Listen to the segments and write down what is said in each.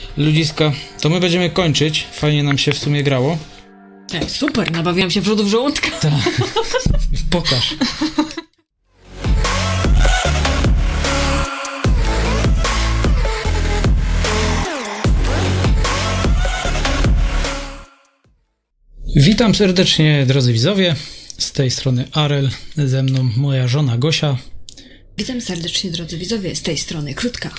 Ludziska, to my będziemy kończyć. Fajnie nam się w sumie grało. Tak, super, nabawiłam się wrzodów żołądka. Tak. Pokaż. Witam serdecznie, drodzy widzowie. Z tej strony Arel, ze mną moja żona Gosia. Witam serdecznie, drodzy widzowie, z tej strony Krótka.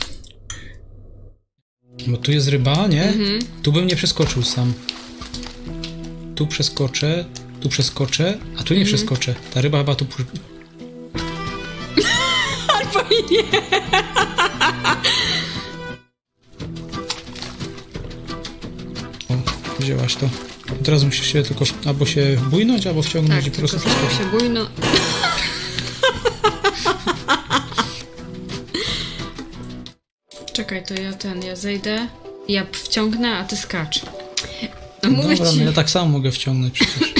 Bo tu jest ryba, nie? Tu bym nie przeskoczył sam. Tu przeskoczę, a tu nie przeskoczę. Ta ryba chyba tu... Albo i nie. O, wzięłaś to. Teraz musisz się tylko albo się bujnąć, albo wciągnąć i po prostu przeskoczyć. się bujno. Czekaj, to ja zejdę, ja wciągnę, a ty skacz. No mówię dobra, ci. no ja tak samo mogę wciągnąć przecież.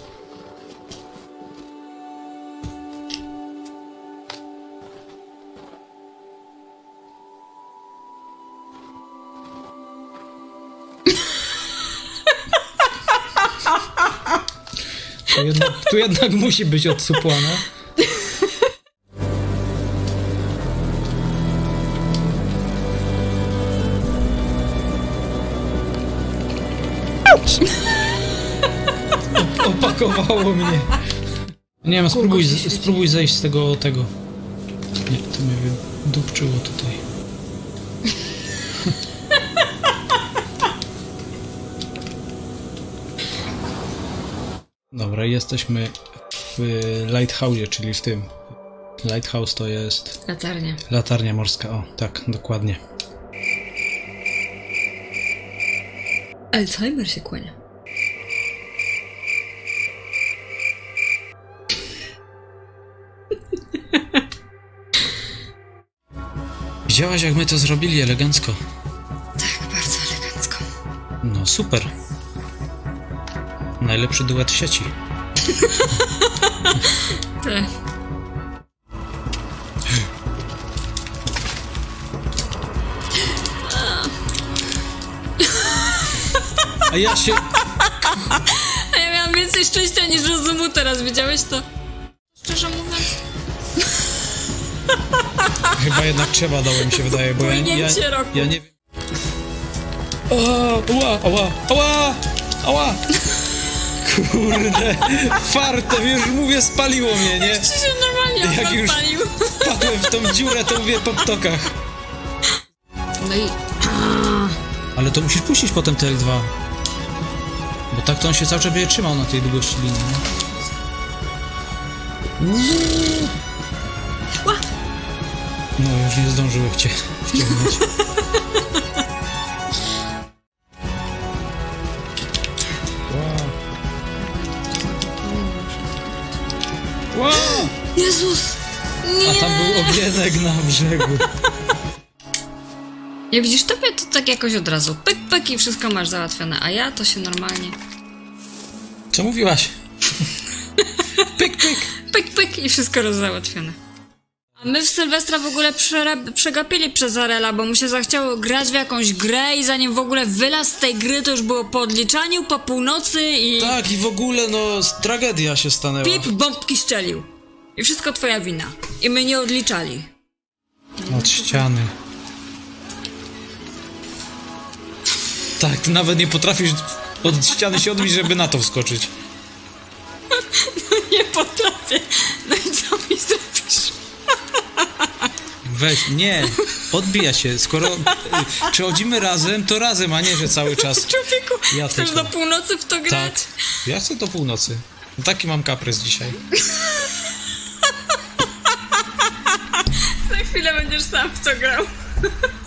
Tu jednak musi być odsupłane. Opakowało mnie. Nie wiem, spróbuj zejść z tego. Nie, to mnie wydupczyło tutaj. Dobra, jesteśmy w Lighthouse'ie, czyli w tym. Lighthouse to jest... Latarnia. Latarnia morska, o, tak, dokładnie. Alzheimer się kłania. Widziałaś, jak my to zrobili elegancko? Tak, bardzo elegancko. No, super. Najlepszy duet w sieci. Tak. A ja się... A ja miałam więcej szczęścia niż rozumu teraz, widziałeś to? Szczerze mówiąc... Chyba jednak trzeba dało mi się wydaje, bo ja nie wiem... Ała! Kurde, fartem, już mówię, spaliło mnie, nie? Jeszcze się normalnie jak już odpalił. wpadłem w tą dziurę, to mówię po ptokach. No i... Ale to musisz puścić potem TL2. Bo tak to on się cały czas będzie trzymał na tej długości linii, no. No, już nie zdążyły wciągnąć. Wow. Jezus! Nie! A tam był ogienek na brzegu. Jak widzisz, tobie to tak jakoś od razu pyk, pyk i wszystko masz załatwione, a ja to się normalnie... Co mówiłaś? Pyk, pyk! Pyk, pyk i wszystko załatwione. A my w Sylwestra w ogóle przegapili przez Arela, bo mu się zachciało grać w jakąś grę i zanim w ogóle wylazł z tej gry, to już było po odliczaniu, po północy i... Tak, i w ogóle, no, tragedia się stanęła. Pip, bombki szczelił. I wszystko twoja wina. I my nie odliczali. Od ściany. Tak, ty nawet nie potrafisz od ściany się odbić, żeby na to wskoczyć. No nie potrafię. No i co mi zrobisz? Weź, nie, odbija się. Skoro przechodzimy razem, to razem, a nie, że cały czas. Człowieku, ja chcesz tylko. do północy w to grać? Tak, ja chcę do północy. Taki mam kaprys dzisiaj. Za chwilę będziesz sam w to grał.